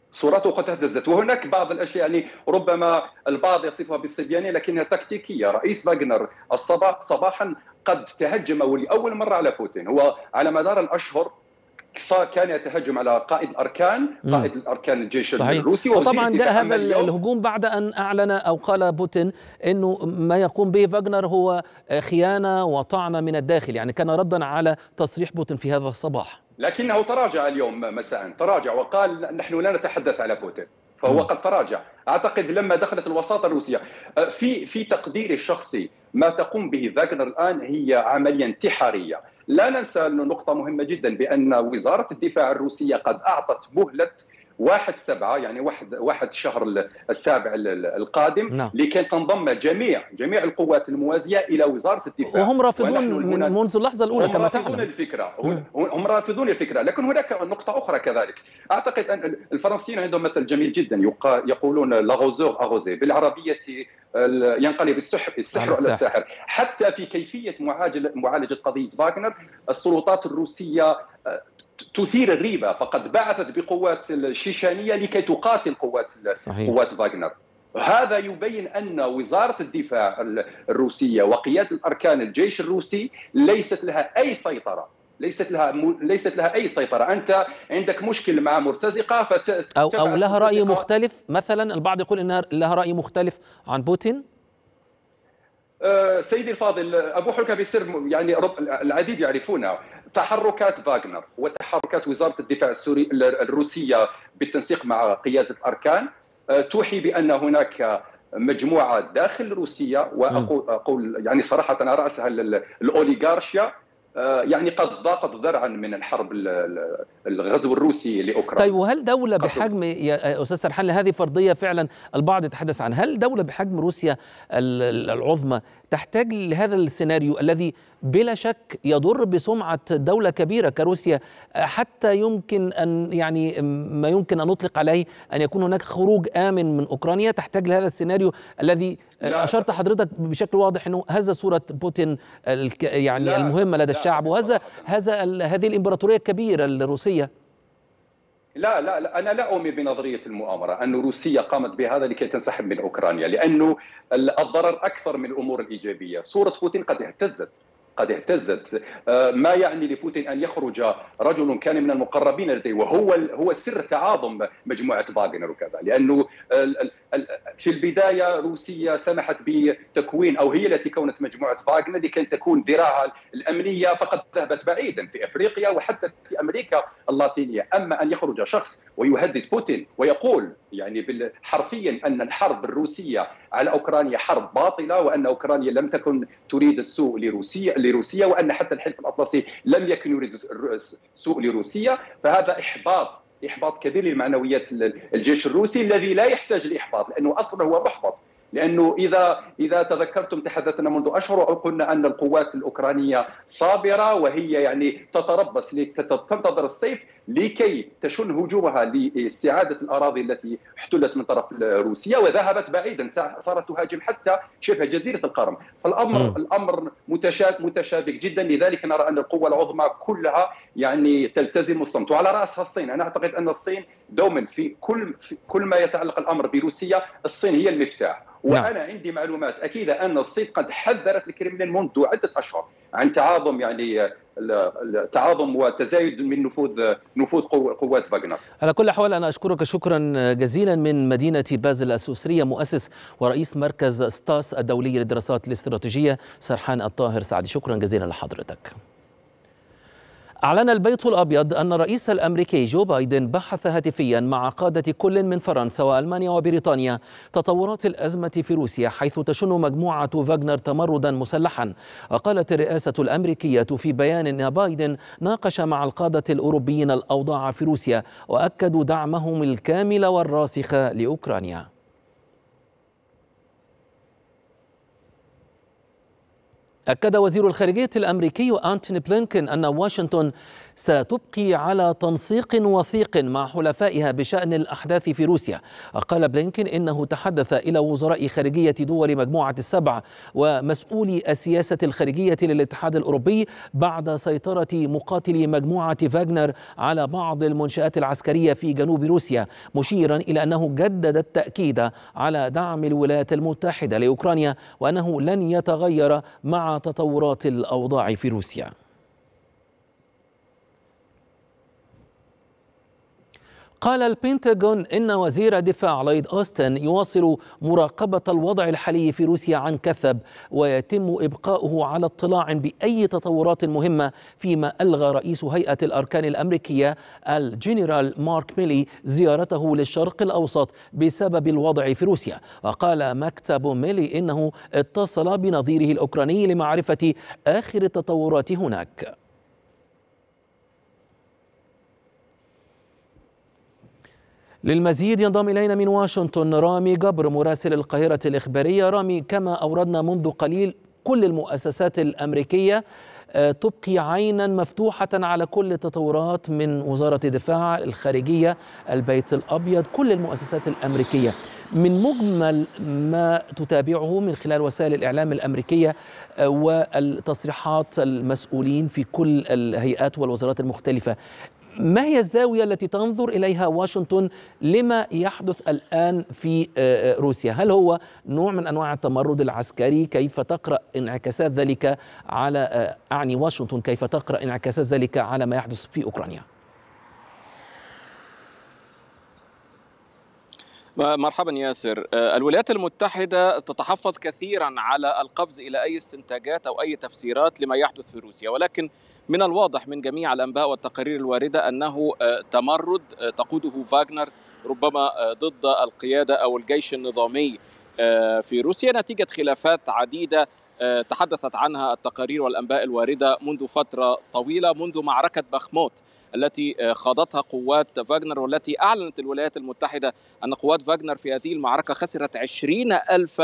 صورته قد اهتزت. وهناك بعض الاشياء يعني ربما البعض يصفها بالصبيانيه لكنها تكتيكيه. رئيس فاغنر الصباح صباحا قد تهجم ولأول مرة على بوتين. هو على مدار الأشهر كان يتهجم على قائد الأركان قائد الأركان الجيش صحيح. الروسي. وطبعا جاء هذا الهجوم بعد أن أعلن أو قال بوتين أنه ما يقوم به فاغنر هو خيانة وطعنة من الداخل، يعني كان ردا على تصريح بوتين في هذا الصباح. لكنه تراجع اليوم مساء، تراجع وقال نحن لا نتحدث على بوتين، فهو قد تراجع. اعتقد لما دخلت الوساطه الروسيه في في تقديري الشخصي ما تقوم به فاغنر الان هي عمليه انتحاريه. لا ننسى نقطه مهمه جدا بان وزاره الدفاع الروسيه قد اعطت مهله واحد سبعة يعني واحد واحد شهر السابع القادم نعم. لكي تنضم جميع جميع القوات الموازيه الى وزاره الدفاع، وهم رافضون من منذ اللحظه الاولى كما تعلم. هم رافضون الفكره هم رافضون الفكره لكن هناك نقطه اخرى كذلك. اعتقد ان الفرنسيين عندهم مثل جميل جدا يقولون لاغوزور اغوزي، بالعربيه ينقلب السحر السحر على الساحر. حتى في كيفيه معالجه قضيه فاغنر السلطات الروسيه تثير الريبة، فقد بعثت بقوات الشيشانية لكي تقاتل قوات صحيح. قوات فاغنر. هذا يبين أن وزارة الدفاع الروسية وقيادة الأركان الجيش الروسي ليست لها أي سيطرة ليست لها ليست لها أي سيطرة. أنت عندك مشكل مع مرتزقة فت... أو أو لها رأي مختلف مثلا، البعض يقول أنها لها رأي مختلف عن بوتين. أه سيدي الفاضل، أبو حلك بسر يعني العديد يعرفونها. تحركات فاغنر وتحركات وزارة الدفاع السوري الروسية بالتنسيق مع قيادة الأركان توحي بأن هناك مجموعة داخل روسيا، وأقول يعني صراحة أنا رأسها الأوليغارشيا، يعني قد ضاقت ذرعا من الحرب الغزو الروسي لاوكرانيا. طيب وهل دولة بحجم يا استاذ سرحان، هذه فرضية فعلا البعض يتحدث عنها، هل دولة بحجم روسيا العظمى تحتاج لهذا السيناريو الذي بلا شك يضر بسمعة دولة كبيرة كروسيا حتى يمكن أن يعني ما يمكن أن نطلق عليه أن يكون هناك خروج آمن من أوكرانيا؟ تحتاج لهذا السيناريو الذي أشرت حضرتك بشكل واضح أنه هذا صورة بوتين يعني المهمة لدى الشعب، وهذا هذا هذه الإمبراطورية الكبيرة الروسية. لا لا لا أنا لا أؤمن بنظرية المؤامرة أن روسيا قامت بهذا لكي تنسحب من أوكرانيا، لأنه الضرر أكثر من الأمور الإيجابية. صورة بوتين قد اهتزت قد اهتزت ما يعني لبوتين ان يخرج رجل كان من المقربين لديه، وهو هو سر تعاظم مجموعه فاغنر وكذا، لانه في البدايه روسيا سمحت بتكوين او هي التي كونت مجموعه فاغنر لكي تكون ذراعها الامنيه، فقد ذهبت بعيدا في افريقيا وحتى في امريكا اللاتينيه. اما ان يخرج شخص ويهدد بوتين ويقول يعني حرفيا ان الحرب الروسيه على اوكرانيا حرب باطله، وان اوكرانيا لم تكن تريد السوء لروسيا لروسيا وان حتى الحلف الاطلسي لم يكن يريد السوء لروسيا، فهذا احباط احباط كبير لمعنويات الجيش الروسي الذي لا يحتاج لاحباط، لانه اصلا هو محبط. لانه اذا اذا تذكرتم تحدثنا منذ اشهر وقلنا ان القوات الاوكرانيه صابره وهي يعني تتربص تنتظر الصيف لكي تشن هجومها لاستعاده الاراضي التي احتلت من طرف روسيا، وذهبت بعيدا صارت تهاجم حتى شبه جزيره القرم. فالامر م. الامر متشابك جدا، لذلك نرى ان القوى العظمى كلها يعني تلتزم الصمت، وعلى راسها الصين. انا اعتقد ان الصين دوما في كل في كل ما يتعلق الامر بروسيا الصين هي المفتاح. وانا عندي معلومات اكيده ان الصين قد حذرت الكرملين منذ عده اشهر عن تعاظم يعني التعاظم وتزايد من نفوذ نفوذ قوات فاغنر. على كل حال انا اشكرك شكرا جزيلا من مدينه بازل السويسريه مؤسس ورئيس مركز ستاس الدولي للدراسات الاستراتيجيه سرحان الطاهر سعدي، شكرا جزيلا لحضرتك. أعلن البيت الأبيض أن الرئيس الأمريكي جو بايدن بحث هاتفيا مع قادة كل من فرنسا وألمانيا وبريطانيا تطورات الأزمة في روسيا، حيث تشن مجموعة فاغنر تمردا مسلحا. وقالت الرئاسة الأمريكية في بيان أن بايدن ناقش مع القادة الأوروبيين الأوضاع في روسيا وأكدوا دعمهم الكامل والراسخ لأوكرانيا. أكد وزير الخارجية الأمريكي أنتوني بلينكين أن واشنطن ستبقي على تنسيق وثيق مع حلفائها بشأن الأحداث في روسيا. قال بلينكين إنه تحدث إلى وزراء خارجية دول مجموعة السبع ومسؤولي السياسة الخارجية للاتحاد الأوروبي بعد سيطرة مقاتلي مجموعة فاغنر على بعض المنشآت العسكرية في جنوب روسيا، مشيرا إلى أنه جدد التأكيد على دعم الولايات المتحدة لأوكرانيا وأنه لن يتغير مع تطورات الأوضاع في روسيا. قال البنتاغون إن وزير الدفاع لويد أوستن يواصل مراقبة الوضع الحالي في روسيا عن كثب، ويتم إبقاؤه على اطلاع بأي تطورات مهمة، فيما ألغى رئيس هيئة الأركان الأمريكية الجنرال مارك ميلي زيارته للشرق الأوسط بسبب الوضع في روسيا. وقال مكتب ميلي إنه اتصل بنظيره الأوكراني لمعرفة آخر التطورات هناك. للمزيد ينضم إلينا من واشنطن رامي جبر مراسل القاهرة الإخبارية. رامي، كما أوردنا منذ قليل كل المؤسسات الأمريكية تبقي عينا مفتوحة على كل التطورات من وزارة الدفاع، الخارجية، البيت الأبيض، كل المؤسسات الأمريكية. من مجمل ما تتابعه من خلال وسائل الإعلام الأمريكية والتصريحات المسؤولين في كل الهيئات والوزارات المختلفة، ما هي الزاوية التي تنظر إليها واشنطن لما يحدث الآن في روسيا؟ هل هو نوع من أنواع التمرد العسكري؟ كيف تقرأ انعكاسات ذلك على أعني واشنطن كيف تقرأ انعكاسات ذلك على ما يحدث في أوكرانيا؟ مرحبا ياسر. الولايات المتحدة تتحفظ كثيرا على القفز إلى أي استنتاجات أو أي تفسيرات لما يحدث في روسيا، ولكن من الواضح من جميع الأنباء والتقارير الواردة أنه تمرد تقوده فاغنر ربما ضد القيادة أو الجيش النظامي في روسيا نتيجة خلافات عديدة تحدثت عنها التقارير والأنباء الواردة منذ فترة طويلة، منذ معركة بخموت التي خاضتها قوات فاغنر، والتي أعلنت الولايات المتحدة أن قوات فاغنر في هذه المعركة خسرت عشرين ألف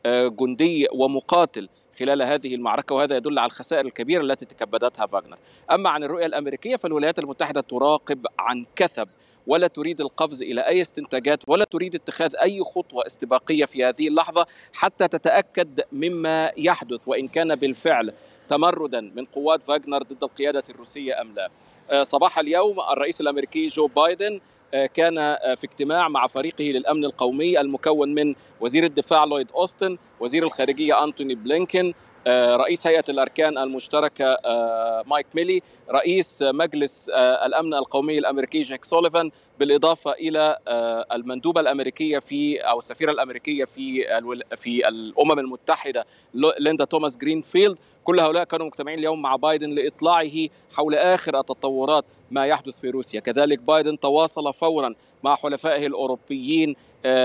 جندي ومقاتل خلال هذه المعركة، وهذا يدل على الخسائر الكبيرة التي تكبدتها فاغنر. أما عن الرؤية الأمريكية فالولايات المتحدة تراقب عن كثب ولا تريد القفز إلى أي استنتاجات ولا تريد اتخاذ أي خطوة استباقية في هذه اللحظة حتى تتأكد مما يحدث، وإن كان بالفعل تمردا من قوات فاغنر ضد القيادة الروسية أم لا. صباح اليوم الرئيس الأمريكي جو بايدن كان في اجتماع مع فريقه للأمن القومي المكون من وزير الدفاع لويد أوستن، وزير الخارجية أنتوني بلينكين، رئيس هيئة الأركان المشتركة مايك ميلي، رئيس مجلس الأمن القومي الأمريكي جاك سوليفان، بالإضافة إلى المندوبة الأمريكية في أو السفيرة الأمريكية في في الأمم المتحدة ليندا توماس جرينفيلد. كل هؤلاء كانوا مجتمعين اليوم مع بايدن لإطلاعه حول آخر التطورات ما يحدث في روسيا. كذلك بايدن تواصل فورا مع حلفائه الأوروبيين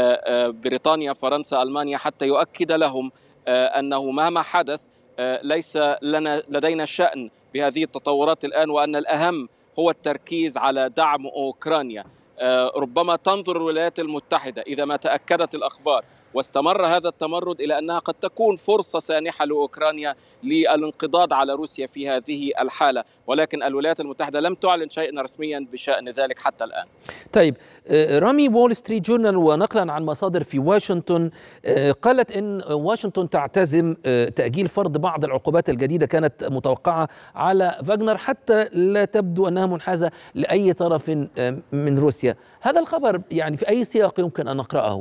بريطانيا، فرنسا، ألمانيا، حتى يؤكد لهم أنه مهما حدث ليس لنا لدينا شأن بهذه التطورات الآن، وأن الأهم هو التركيز على دعم أوكرانيا. ربما تنظر الولايات المتحدة إذا ما تأكدت الأخبار واستمر هذا التمرد إلى أنها قد تكون فرصة سانحة لأوكرانيا للانقضاض على روسيا في هذه الحالة، ولكن الولايات المتحدة لم تعلن شيئا رسميا بشأن ذلك حتى الآن. طيب رامي، وول ستريت جورنال ونقلا عن مصادر في واشنطن قالت إن واشنطن تعتزم تأجيل فرض بعض العقوبات الجديدة كانت متوقعة على فاغنر حتى لا تبدو أنها منحازة لأي طرف من روسيا. هذا الخبر يعني في أي سياق يمكن أن نقرأه؟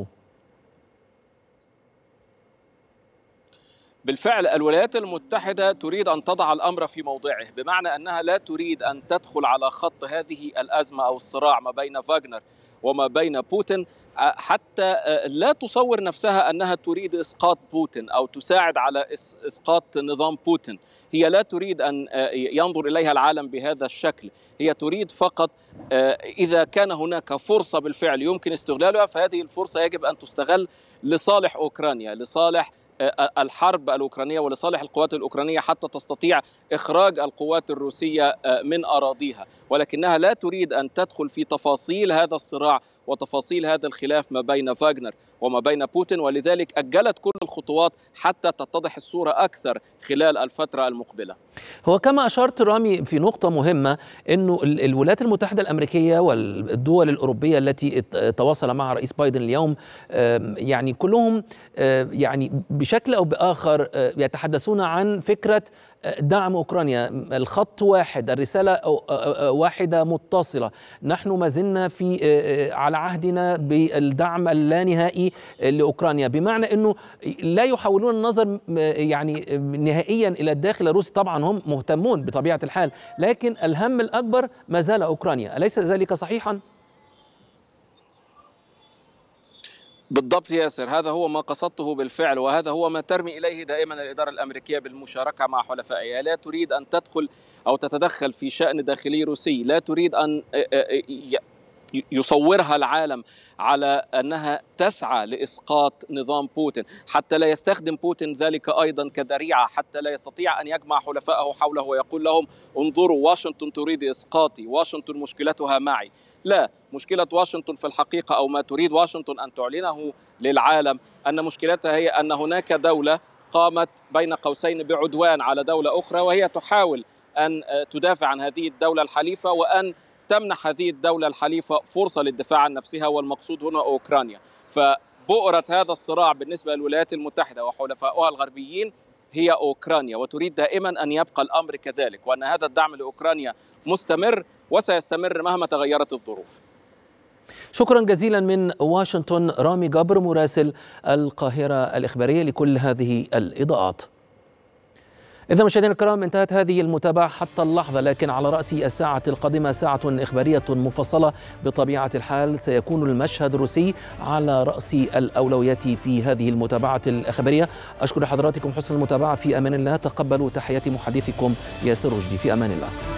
بالفعل الولايات المتحدة تريد أن تضع الأمر في موضعه، بمعنى أنها لا تريد أن تدخل على خط هذه الأزمة أو الصراع ما بين فاغنر وما بين بوتين، حتى لا تصور نفسها أنها تريد إسقاط بوتين أو تساعد على إسقاط نظام بوتين. هي لا تريد أن ينظر إليها العالم بهذا الشكل، هي تريد فقط إذا كان هناك فرصة بالفعل يمكن استغلالها فهذه الفرصة يجب أن تستغل لصالح أوكرانيا، لصالح الحرب الأوكرانية ولصالح القوات الأوكرانية حتى تستطيع إخراج القوات الروسية من أراضيها، ولكنها لا تريد أن تدخل في تفاصيل هذا الصراع وتفاصيل هذا الخلاف ما بين فاغنر وما بين بوتين، ولذلك أجلت كل الخطوات حتى تتضح الصورة أكثر خلال الفترة المقبلة. هو كما أشرت رامي في نقطة مهمة، أنه الولايات المتحدة الأمريكية والدول الأوروبية التي تواصل معها رئيس بايدن اليوم يعني كلهم يعني بشكل أو بآخر يتحدثون عن فكرة دعم أوكرانيا. الخط واحد، الرسالة واحدة متصلة. نحن ما زلنا في على عهدنا بالدعم اللانهائي لأوكرانيا، بمعنى أنه لا يحاولون النظر يعني نهائيا إلى الداخل الروسي. طبعا هم مهتمون بطبيعة الحال، لكن الهم الأكبر ما زال أوكرانيا. أليس ذلك صحيحا؟ بالضبط ياسر، هذا هو ما قصدته بالفعل، وهذا هو ما ترمي إليه دائما الإدارة الأمريكية بالمشاركة مع حلفائها. لا تريد أن تدخل أو تتدخل في شأن داخلي روسي، لا تريد أن يصورها العالم على أنها تسعى لإسقاط نظام بوتين، حتى لا يستخدم بوتين ذلك أيضا كذريعة، حتى لا يستطيع أن يجمع حلفائه حوله ويقول لهم انظروا واشنطن تريد إسقاطي، واشنطن مشكلتها معي. لا، مشكلة واشنطن في الحقيقة أو ما تريد واشنطن أن تعلنه للعالم أن مشكلتها هي أن هناك دولة قامت بين قوسين بعدوان على دولة أخرى، وهي تحاول أن تدافع عن هذه الدولة الحليفة وأن تمنح هذه الدولة الحليفة فرصة للدفاع عن نفسها، والمقصود هنا أوكرانيا. فبؤرة هذا الصراع بالنسبة للولايات المتحدة وحلفائها الغربيين هي أوكرانيا، وتريد دائما أن يبقى الأمر كذلك، وأن هذا الدعم لأوكرانيا مستمر وسيستمر مهما تغيرت الظروف. شكرا جزيلا من واشنطن رامي جبر مراسل القاهرة الإخبارية لكل هذه الإضاءات. إذا مشاهدينا الكرام، انتهت هذه المتابعة حتى اللحظة، لكن على رأس الساعة القادمة ساعة إخبارية مفصلة بطبيعة الحال. سيكون المشهد الروسي على رأس الأولويات في هذه المتابعة الإخبارية. أشكر حضراتكم حسن المتابعة، في أمان الله. تقبلوا تحياتي محدثكم ياسر رشدي، في أمان الله.